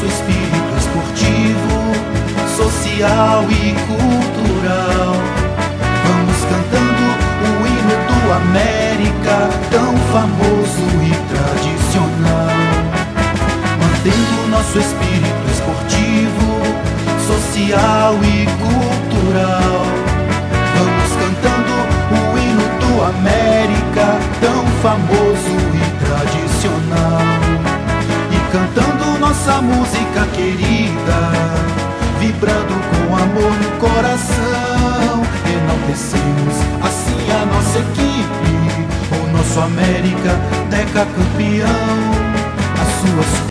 nosso espírito esportivo, social e cultural. Vamos cantando o hino do América, tão famoso e tradicional. Mantendo nosso espírito esportivo, social e cultural. Vamos cantando o hino do América, tão famoso e tradicional. E cantando nossa música querida, vibrando com amor no coração, enaltecemos assim a nossa equipe, o nosso América decacampeão. As suas